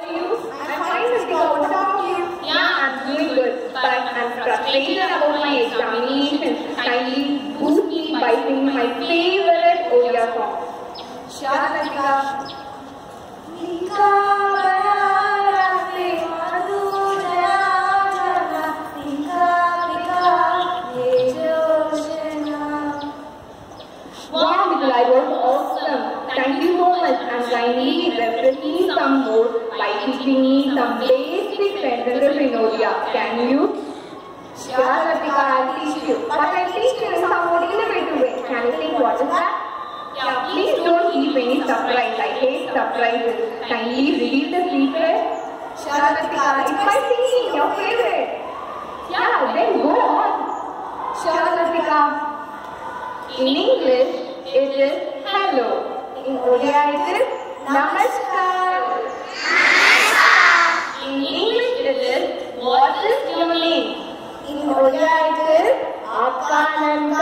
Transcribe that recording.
you? I'm fine, Ritika. What about you? Yeah, I'm doing good, but I'm frustrated about my examinations. Kindly boost me by singing my favorite Odia song. Sure, Ritika. Wow, Vidhyalaya, was awesome. Thank you so much. And kindly refresh me some more by teaching me some basic sentences in Odia. Can you? Sure, Ritika, I'll teach you. But I'll teach you in some more innovative way. Can you think what is that? Yeah, please don't keep any surprise. I hate surprises. Kindly reveal the secret. Sure, Ritika, it's my singing, your favorite. Yeah, then go on. Sure, Ritika. In English, it is hello. In Odia, it is Namaskar. In English, it is what is your name? In Odia, it is Aapka Nanda.